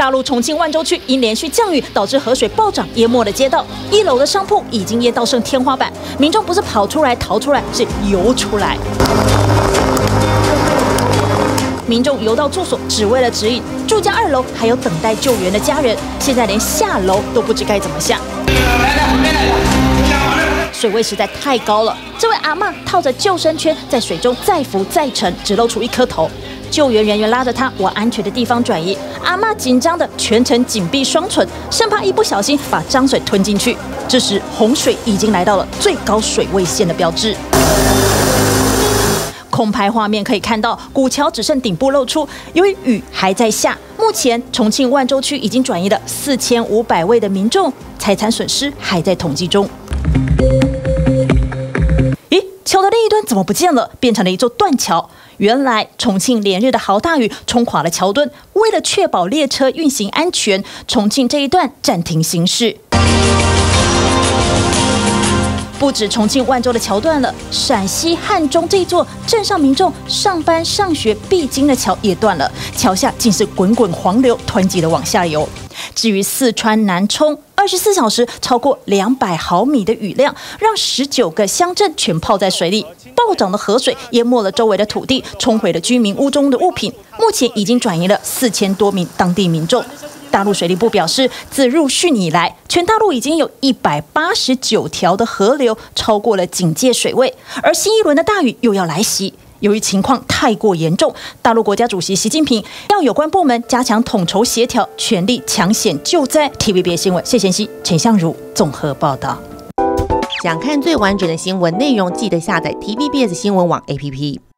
大陆重庆万州区因连续降雨，导致河水暴涨，淹没了街道，1楼的商铺已经淹到剩天花板，民众不是跑出来逃出来，是游出来。民众游到住所，只为了指引住家2楼，还有等待救援的家人，现在连下楼都不知该怎么下。水位实在太高了，这位阿嬷套着救生圈在水中再浮再沉，只露出1颗头。救援人员拉着她往安全的地方转移，阿嬷紧张的全程紧闭双唇，生怕一不小心把脏水吞进去。这时洪水已经来到了最高水位线的标志。空拍画面可以看到，古桥只剩顶部露出。由于雨还在下，目前重庆万州区已经转移了4500位的民众，财产损失还在统计中。咦，桥的另一端怎么不见了？变成了一座断桥。原来重庆连日的豪大雨冲垮了桥墩，为了确保列车运行安全，重庆这一段暂停行驶。不止重庆万州的桥断了，陕西汉中这座镇上民众上班上学必经的桥也断了，桥下竟是滚滚黄流，湍急的往下游。至于四川南充，24小时超过200毫米的雨量，让19个乡镇全泡在水里。暴涨的河水淹没了周围的土地，冲毁了居民屋中的物品。目前已经转移了4000多名当地民众。大陆水利部表示，自入汛以来，全大陆已经有189条的河流超过了警戒水位，而新一轮的大雨又要来袭。由于情况太过严重，大陆国家主席习近平要有关部门加强统筹协调，全力抢险救灾。TVBS 新闻谢贤熙、陈相如综合报道。 想看最完整的新闻内容，记得下载 TVBS 新闻网 APP。